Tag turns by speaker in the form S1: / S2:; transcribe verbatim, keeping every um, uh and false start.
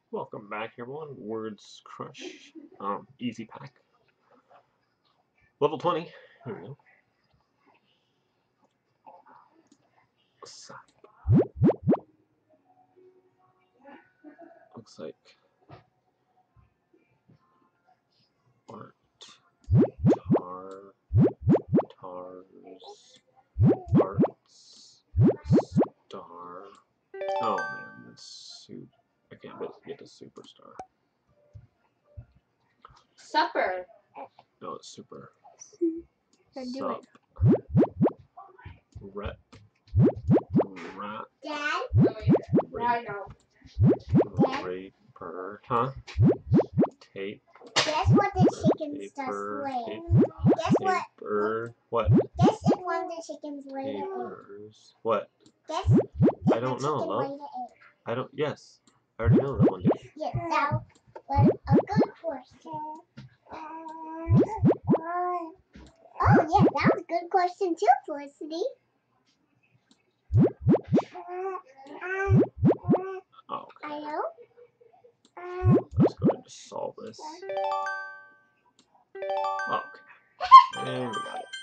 S1: Welcome back, everyone. Words Crush, um, Easy Pack, level twenty. Here we go. Sap. Looks like art, tar, tars, arts, star. Oh man, that's soup. I can't get the superstar.
S2: Supper.
S1: No, it's super.
S2: Then do
S1: Sup.
S2: it.
S1: Rep. Rat.
S2: Dad?
S1: Rape.
S2: Dad?
S1: Raper. Huh? Tape.
S2: Guess what the chickens just
S1: Paper.
S2: laid?
S1: Tape.
S2: Guess what?
S1: Paper. What?
S2: Guess if one of the chickens laid an egg.
S1: Papers. What?
S2: Guess if
S1: I don't
S2: the
S1: know,
S2: chicken
S1: love.
S2: laid an egg.
S1: I don't. Yes. I already know that one did.
S2: Yes, that was a good question. Oh, yes, that was a good question too, Felicity.
S1: Oh, okay.
S2: I know.
S1: Let's go ahead and solve this. Okay. And we got it.